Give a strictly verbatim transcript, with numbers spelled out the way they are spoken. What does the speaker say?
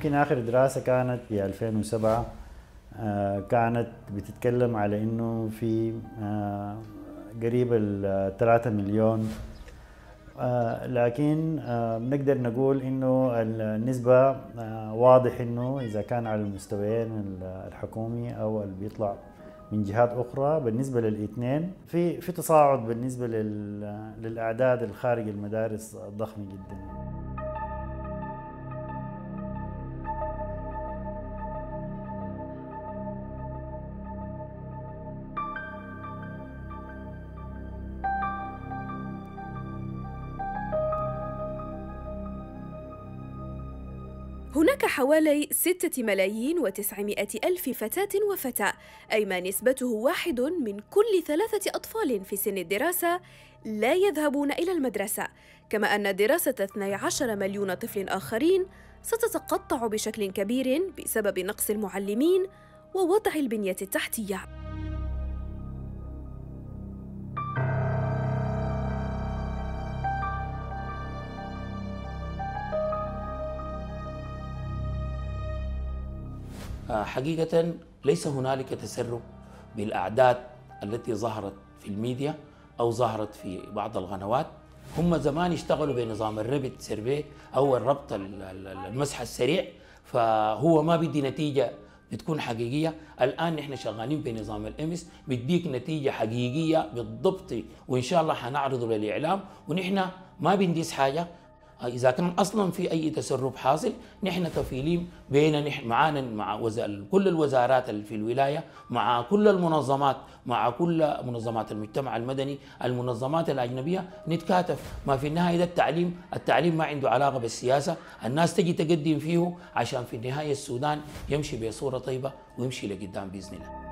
يمكن آخر دراسة كانت في ألفين وسبعة، كانت بتتكلم على إنه في قريب ال ثلاثة مليون، لكن بنقدر نقول إنه النسبة واضح إنه إذا كان على المستويين الحكومي أو اللي بيطلع من جهات أخرى بالنسبة للاثنين في في تصاعد بالنسبة للأعداد الخارج المدارس ضخمة جدا. هناك حوالي ستة ملايين وتسعمائة ألف فتاة وفتى، أي ما نسبته واحد من كل ثلاثة أطفال في سن الدراسة لا يذهبون إلى المدرسة، كما أن دراسة اثني عشر مليون طفل آخرين ستتقطع بشكل كبير بسبب نقص المعلمين ووضع البنية التحتية. حقيقة ليس هنالك تسرب بالأعداد التي ظهرت في الميديا أو ظهرت في بعض القنوات. هم زمان اشتغلوا بنظام الربط سيرفي أو الربط المسح السريع، فهو ما بدي نتيجة بتكون حقيقية. الآن نحن شغالين بنظام الإمس بيديك نتيجة حقيقية بالضبط، وإن شاء الله حنعرضه للإعلام. ونحن ما بنديس حاجة، إذا كان أصلاً في أي تسرب حاصل نحن كفيلين بين نحن معانا مع وزا... كل الوزارات اللي في الولاية، مع كل المنظمات، مع كل منظمات المجتمع المدني، المنظمات الأجنبية، نتكاتف. ما في النهاية ده التعليم، التعليم ما عنده علاقة بالسياسة، الناس تجي تقدم فيه عشان في النهاية السودان يمشي بصورة طيبة ويمشي لقدام بإذن الله.